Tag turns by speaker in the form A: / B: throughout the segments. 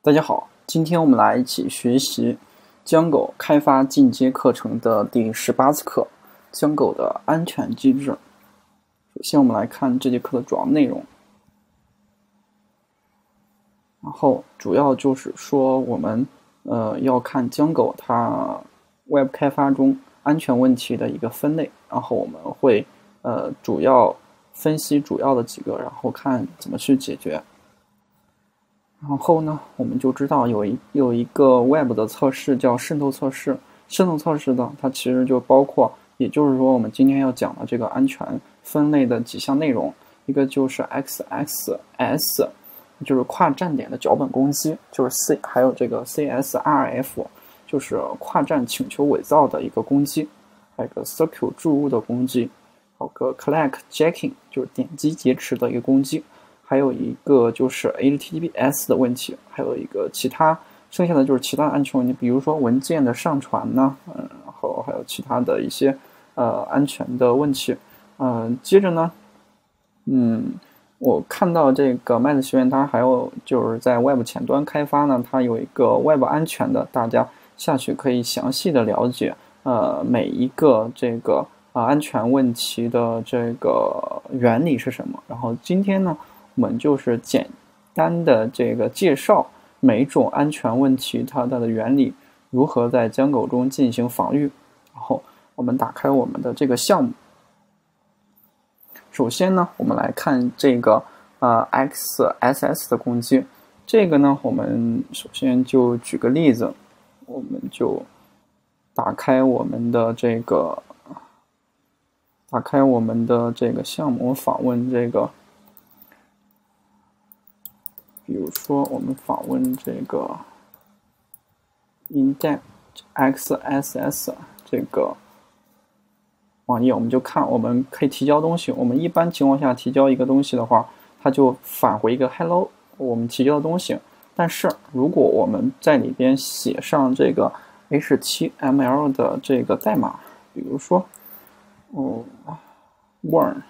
A: 大家好，今天我们来一起学习Django开发进阶课程的第18次课，Django的安全机制。首先我们来看这节课的主要内容，然后主要就是说我们要看Django它 Web 开发中安全问题的一个分类，然后我们会主要分析主要的几个，然后看怎么去解决。然后呢，我们就知道有一个 Web 的测试叫渗透测试。渗透测试呢，它其实就包括，也就是说我们今天要讲的这个安全分类的几项内容。一个就是 XXS， 就是跨站点的脚本攻击，就是还有这个 CSRF， 就是跨站请求伪造的一个攻击，还有一个 Circle 注入的攻击，还有个 Click Jacking， 就是点击劫持的一个攻击。还有一个就是 HTTPS 的问题，还有一个剩下的就是其他安全问题，比如说文件的上传呢，然后还有其他的一些安全的问题。接着呢，我看到这个麦子学院它还有就是在 Web 前端开发呢，它有一个 Web 安全的，大家下去可以详细的了解每一个这个安全问题的这个原理是什么。然后今天呢，我们就是简单的这个介绍每一种安全问题它的原理，如何在Django中进行防御。然后我们打开我们的这个项目，首先呢，我们来看这个XSS 的攻击。这个呢，我们首先就举个例子，我们就打开我们的这个项目，访问这个。比如说，我们访问这个 index XSS 这个网页，我们就看我们可以提交东西。我们一般情况下提交一个东西的话，它就返回一个 hello， 我们提交的东西。但是如果我们在里边写上这个 HTML 的这个代码，比如说warn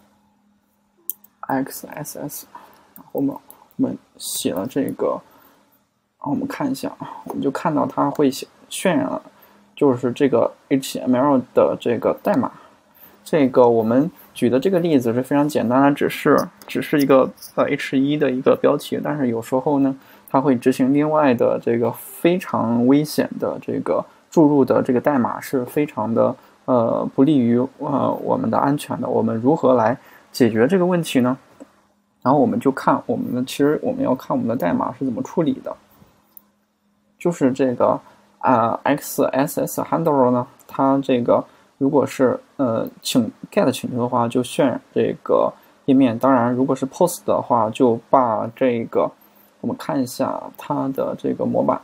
A: XSS， 然后我们写了这个，我们看一下，我们就看到它会渲染了，就是这个 HTML 的这个代码。这个我们举的这个例子是非常简单的，只是一个H1 的一个标题，但是有时候呢，它会执行另外的这个非常危险的这个注入的这个代码，是非常的不利于我们的安全的。我们如何来解决这个问题呢？然后我们就看其实我们要看我们的代码是怎么处理的，就是这个XSS handler 呢，它这个如果是get 请求的话，就渲染这个页面。当然，如果是 post 的话，就把这个我们看一下它的这个模板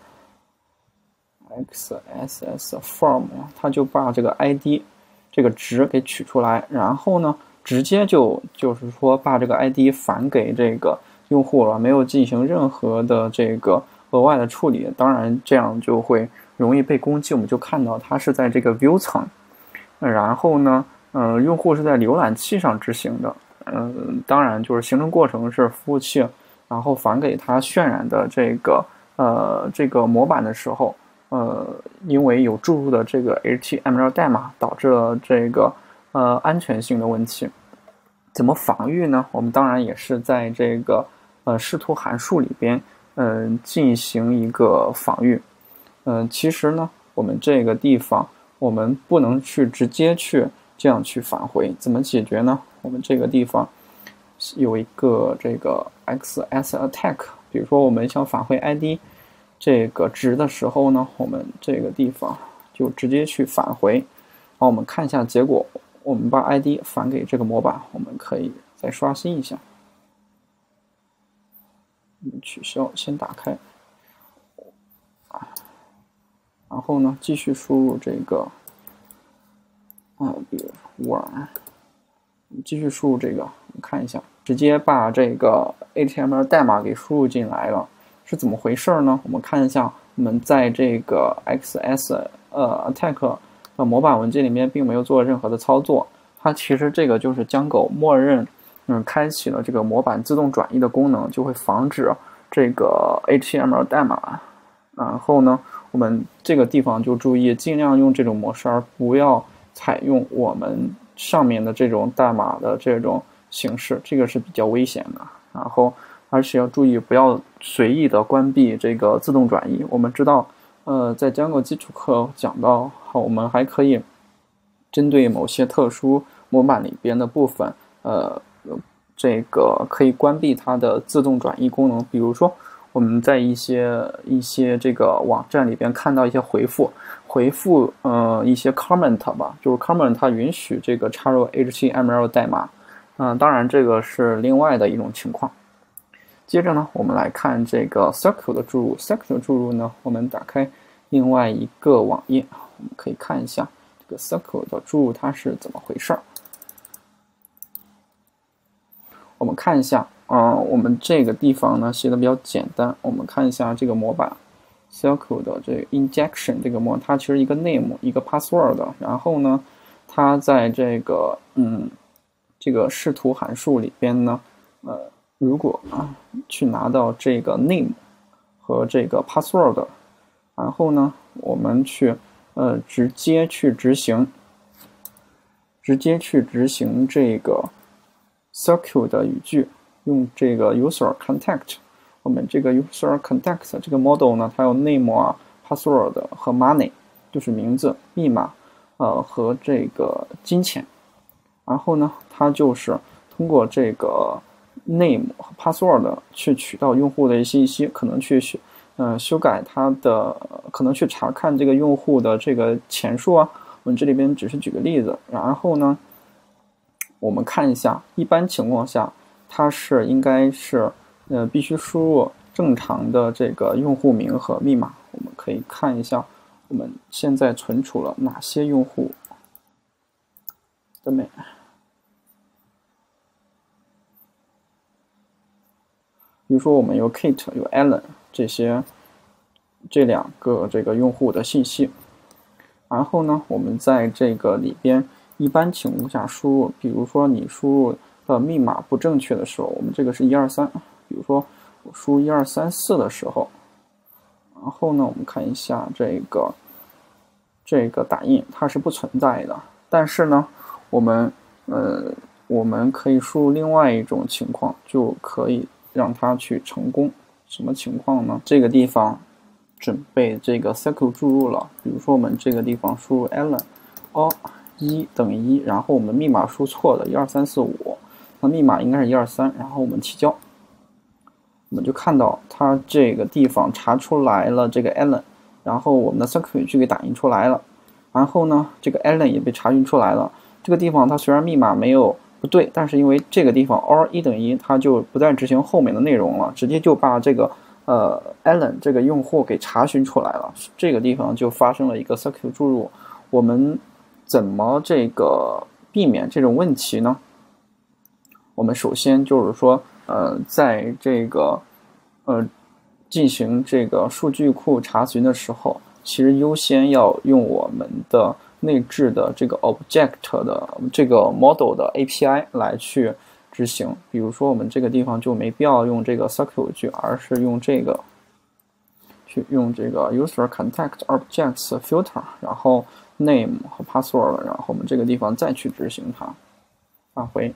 A: XSS form， 它就把这个 ID 这个值给取出来，然后呢，直接就是说把这个 ID 返给这个用户了，没有进行任何的这个额外的处理。当然这样就会容易被攻击。我们就看到它是在这个 view 层，然后呢用户是在浏览器上执行的。当然就是形成过程是服务器，然后返给它渲染的这个模板的时候，因为有注入的这个 HTML 代码，导致了这个安全性的问题。怎么防御呢？我们当然也是在这个视图函数里边进行一个防御。其实呢，我们这个地方我们不能去直接去这样去返回。怎么解决呢？我们这个地方有一个这个 XS attack， 比如说我们想返回 ID 这个值的时候呢，我们这个地方就直接去返回。然后我们看一下结果，我们把 ID 返给这个模板，我们可以再刷新一下，我们取消，先打开，然后呢继续输入这个比如warn，继续输入这个，我们看一下，直接把这个 HTML 代码给输入进来了，是怎么回事呢？我们看一下，我们在这个 XS attack 的模板文件里面并没有做任何的操作，它其实这个就是Django默认开启了这个模板自动转移的功能，就会防止这个 HTML 代码，然后呢，我们这个地方就注意尽量用这种模式，而不要采用我们上面的这种代码的这种形式，这个是比较危险的。然后而且要注意不要随意的关闭这个自动转移。我们知道，在 Django 基础课讲到，我们还可以针对某些特殊模板里边的部分，这个可以关闭它的自动转移功能。比如说，我们在一些这个网站里边看到一些回复一些 comment 吧，就是 comment 它允许这个插入 HTML 代码。当然这个是另外的一种情况。接着呢，我们来看这个 Circle 的注入。Circle 的注入呢，我们打开另外一个网页，我们可以看一下这个 Circle 的注入它是怎么回事。我们看一下，我们这个地方呢写的比较简单。我们看一下这个模板 Circle 的这个 injection 这个模，它其实一个 name 一个 password， 然后呢，它在这个这个视图函数里边呢，如果去拿到这个 name 和这个 password， 然后呢，我们去直接去执行这个 Circle 的语句，用这个 user context。我们这个 user context 这个 model 呢，它有 name password 和 money， 就是名字、密码，和这个金钱。然后呢，它就是通过这个 name 和 password 去取到用户的一些信息，可能去修改它的，可能去查看这个用户的这个钱数啊。我们这里边只是举个例子。然后呢，我们看一下，一般情况下，它是应该是必须输入正常的这个用户名和密码。我们可以看一下，我们现在存储了哪些用户的名。比如说我们有 Kate 有 Alan 这两个这个用户的信息。然后呢，我们在这个里边一般情况下输入，比如说你输入的密码不正确的时候，我们这个是123，比如说我输入1234的时候，然后呢，我们看一下这个打印它是不存在的。但是呢，我们可以输入另外一种情况，就可以让它去成功。什么情况呢？这个地方准备这个 Circle 注入了，比如说我们这个地方输入 Alan， 1等于1，然后我们密码输错了12345，那密码应该是123，然后我们提交，我们就看到它这个地方查出来了这个 Alan， 然后我们的 Circle 语句给打印出来了，然后呢，这个 Alan 也被查询出来了。这个地方它虽然密码没有不对，但是因为这个地方 1等于1，它就不再执行后面的内容了，直接就把这个Alan 这个用户给查询出来了。这个地方就发生了一个 Circle 注入。我们怎么这个避免这种问题呢？我们首先就是说，在这个进行这个数据库查询的时候，其实优先要用我们的内置的这个 object 的这个 model 的 API 来去执行。比如说我们这个地方就没必要用这个 Circle 语句，而是用这个user context objects filter， 然后 name 和 password， 然后我们这个地方再去执行它，返回。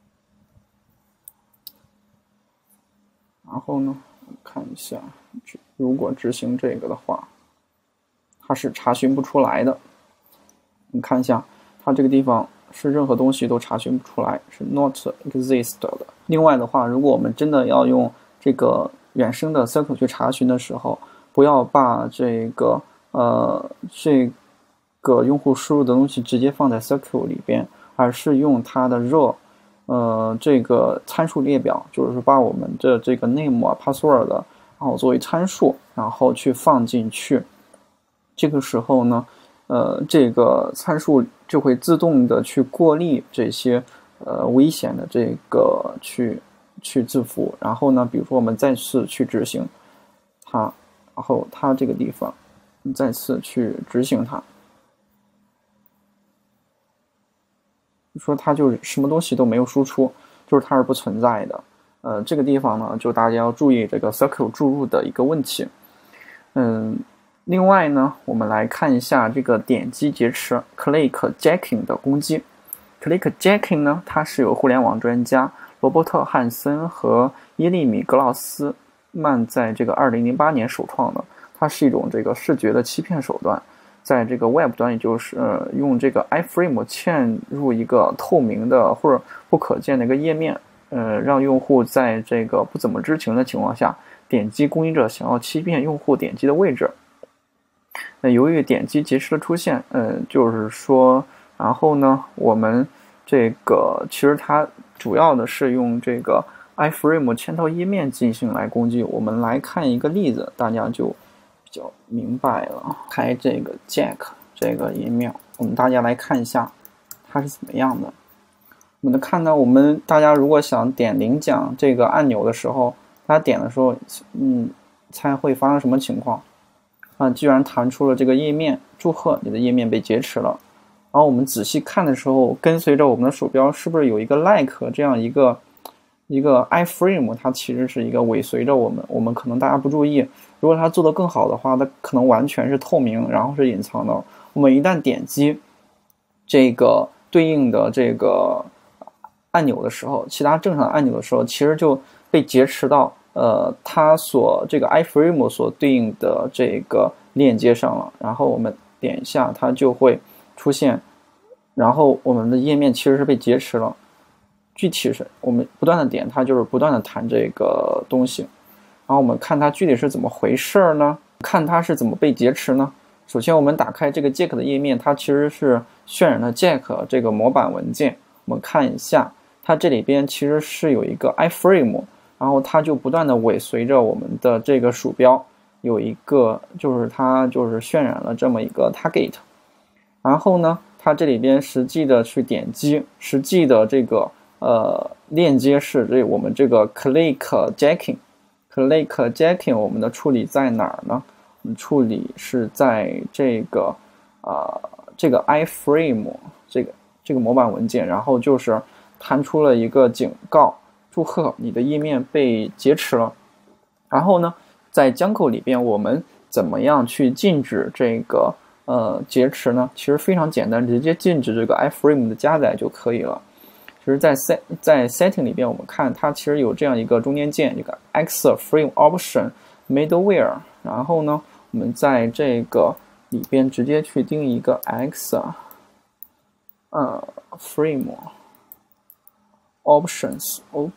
A: 然后呢，我们看一下，如果执行这个的话，它是查询不出来的。你看一下，它这个地方是任何东西都查询不出来，是 not exist 的。另外的话，如果我们真的要用这个原生的 Circle 去查询的时候，不要把这个用户输入的东西直接放在 Circle 里边，而是用它的 raw 这个参数列表，就是把我们的这个 name 啊 password， 然后作为参数，然后去放进去。这个时候呢，这个参数就会自动的去过滤这些危险的这个去字符。然后呢，比如说我们再次去执行它，然后它这个地方再次去执行它，说它就什么东西都没有输出，就是它是不存在的。 这个地方呢，就大家要注意这个 circle 注入的一个问题。另外呢，我们来看一下这个点击劫持 clickjacking 的攻击。clickjacking 呢，它是由互联网专家罗伯特·汉森和耶利米·格劳斯曼在这个2008年首创的。它是一种这个视觉的欺骗手段，在这个 Web 端，也就是用这个 iframe 嵌入一个透明的或者不可见的一个页面，让用户在这个不怎么知情的情况下点击攻击者想要欺骗用户点击的位置。由于点击劫持的出现，就是说，然后呢，我们这个其实它主要的是用这个 iframe 嵌套页面进行来攻击。我们来看一个例子，大家就比较明白了。开这个 Jack 这个页面，我们大家来看一下它是怎么样的。我们能看到，大家如果想点领奖这个按钮的时候，大家点的时候，猜会发生什么情况？居然弹出了这个页面，祝贺你的页面被劫持了。然后我们仔细看的时候，跟随着我们的鼠标，是不是有一个 like 这样一个 iframe， 它其实是一个尾随着我们。我们可能大家不注意，如果它做得更好的话，它可能完全是透明，然后是隐藏的。我们一旦点击这个对应的这个按钮的时候，其他正常按钮的时候，其实就被劫持到它这个 iframe 所对应的这个链接上了。然后我们点一下，它就会出现，然后我们的页面其实是被劫持了。具体是我们不断的点，它就是不断的弹这个东西。然后我们看它具体是怎么回事呢？看它是怎么被劫持呢？首先我们打开这个 Jack 的页面，它其实是渲染了 Jack 这个模板文件。我们看一下，它这里边其实是有一个 iframe， 然后它就不断的尾随着我们的这个鼠标，有一个就是它就是渲染了这么一个 target。然后呢，它这里边实际的去点击，实际的这个链接是我们这个 clickjacking。clickjacking 我们的处理在哪儿呢？我们处理是在这个iframe 这个模板文件，然后就是弹出了一个警告，祝贺你的页面被劫持了。然后呢，在江口里边，我们怎么样去禁止这个劫持呢？其实非常简单，直接禁止这个 iframe 的加载就可以了。其实在 setting 里边，我们看它其实有这样一个中间键，一个 Xframe Option Middleware。然后呢，我们在这个里边直接去定一个 Frame Options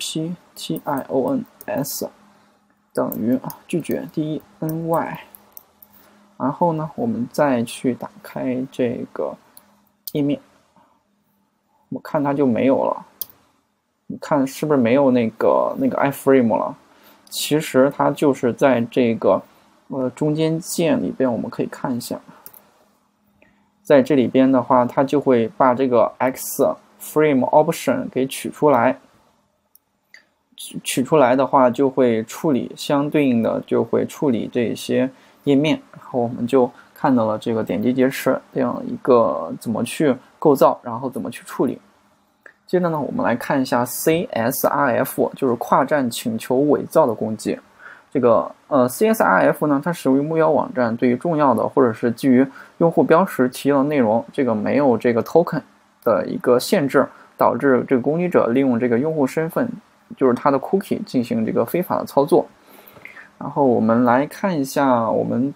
A: Options 等于拒绝 DNY。然后呢，我们再去打开这个页面，我看它就没有了。你看是不是没有那个 iframe 了？其实它就是在这个中间键里边，我们可以看一下，在这里边的话，它就会把这个 Xframe Option 给取出来。取出来的话，就会处理相对应的，就会处理这些页面。然后我们就看到了这个点击劫持这样一个怎么去构造，然后怎么去处理。接着呢，我们来看一下 CSRF， 就是跨站请求伪造的攻击。这个CSRF 呢，它使用于目标网站对于重要的或者是基于用户标识提交的内容，这个没有这个 token 的一个限制，导致这个攻击者利用这个用户身份，就是它的 cookie 进行这个非法的操作。然后我们来看一下，我们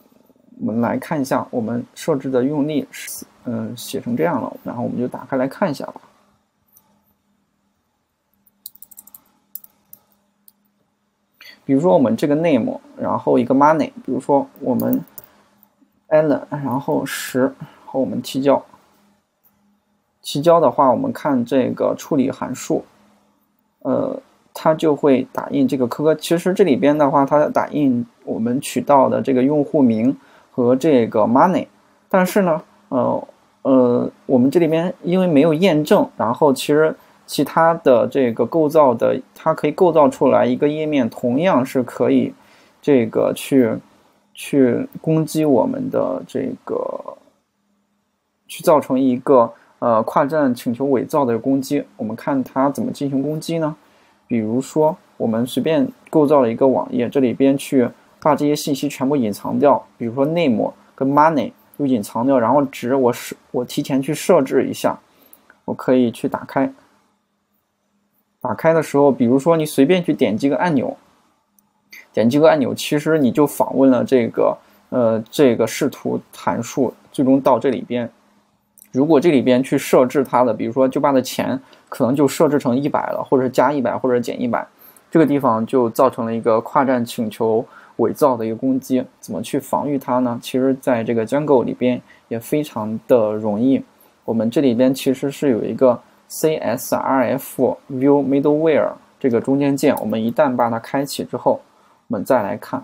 A: 设置的用例写成这样了，然后我们就打开来看一下吧。比如说我们这个 name， 然后一个 money， 比如说我们 Allen， 然后10，然后我们提交。提交的话，我们看这个处理函数，它就会打印这个科。其实这里边的话，它打印我们取到的这个用户名和这个 money， 但是呢，我们这里边因为没有验证，然后其实其他的这个构造的，它可以构造出来一个页面，同样是可以这个去攻击我们的这个，去造成一个跨站请求伪造的攻击。我们看它怎么进行攻击呢？ 比如说我们随便构造了一个网页，这里边去把这些信息全部隐藏掉，比如说 name 跟 money 就隐藏掉，然后值我提前去设置一下，我可以去打开。打开的时候，比如说你随便去点击个按钮，其实你就访问了这个视图函数，最终到这里边。如果这里边去设置它的，比如说就把的钱可能就设置成100了，或者是加100或者减100，这个地方就造成了一个跨站请求伪造的一个攻击。怎么去防御它呢？其实在这个 Django 里边也非常的容易。我们这里边其实是有一个 CSRF View Middleware 这个中间件，我们一旦把它开启之后，我们再来看，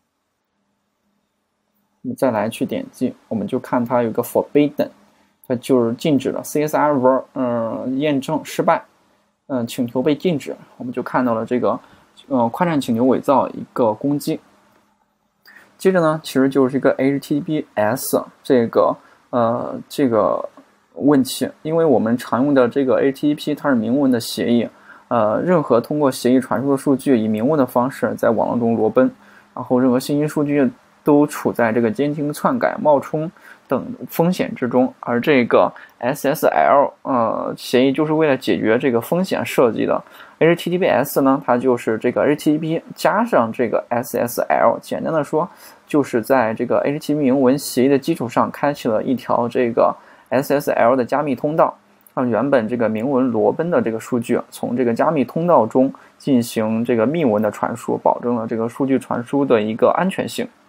A: 我们再来去点击，我们就看它有个 Forbidden， 它就是禁止了 CSR 验证失败，请求被禁止，我们就看到了这个跨站请求伪造一个攻击。接着呢，其实就是一个 HTTPS 这个问题，因为我们常用的这个 HTTP 它是明文的协议，任何通过协议传输的数据以明文的方式在网络中裸奔，然后任何信息数据都处在这个监听、篡改、冒充等风险之中，而这个 SSL 协议就是为了解决这个风险设计的。HTTPS 呢，它就是这个 HTTP 加上这个 SSL， 简单的说，就是在这个 HTTP 明文协议的基础上开启了一条这个 SSL 的加密通道，让原本这个明文裸奔的这个数据从这个加密通道中进行这个密文的传输，保证了这个数据传输的一个安全性。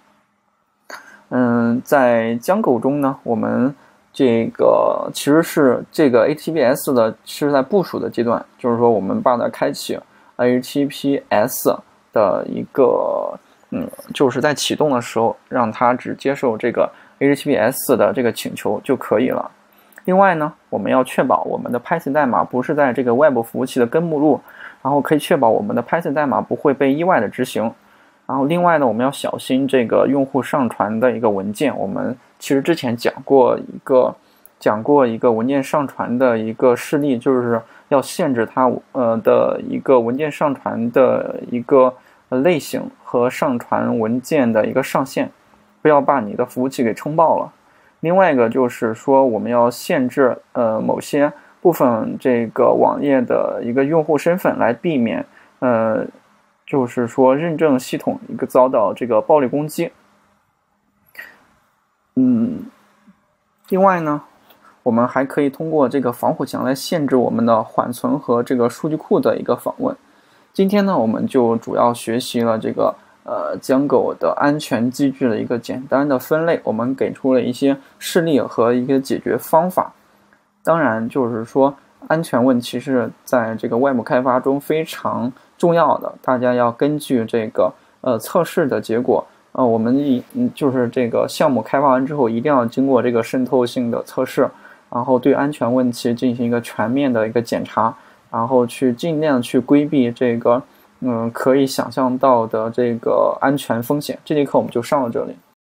A: 在 Django 中呢，我们这个其实是这个 HTTPS 的是在部署的阶段，就是说我们把它开启 HTTPS 的一个就是在启动的时候，让它只接受这个 HTTPS 的这个请求就可以了。另外呢，我们要确保我们的 Python 代码不是在这个 Web 服务器的根目录，然后可以确保我们的 Python 代码不会被意外的执行。然后另外呢，我们要小心这个用户上传的一个文件。我们其实之前讲过一个文件上传的一个事例，就是要限制它的一个文件上传的一个类型和上传文件的一个上限，不要把你的服务器给撑爆了。另外一个就是说，我们要限制某些部分这个网页的一个用户身份，来避免就是说认证系统一个遭到这个暴力攻击。另外呢，我们还可以通过这个防火墙来限制我们的缓存和这个数据库的一个访问。今天呢，我们就主要学习了这个Django 的安全机制的一个简单的分类，我们给出了一些事例和一个解决方法。当然，就是说安全问题是在这个 Web 开发中非常重要的，大家要根据这个测试的结果，我们就是这个项目开发完之后，一定要经过这个渗透性的测试，然后对安全问题进行一个全面的一个检查，然后去尽量去规避这个可以想象到的这个安全风险。这节课我们就上到这里。